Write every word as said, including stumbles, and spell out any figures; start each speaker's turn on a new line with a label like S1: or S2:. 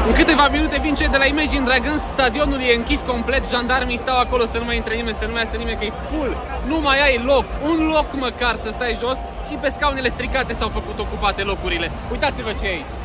S1: În câteva minute vin cei de la Imagine Dragons, stadionul e închis complet, jandarmii stau acolo să nu mai intre nimeni, să nu mai iasă nimeni, că e full. Nu mai ai loc, un loc măcar să stai jos și pe scaunele stricate s-au făcut ocupate locurile. Uitați-vă ce e aici.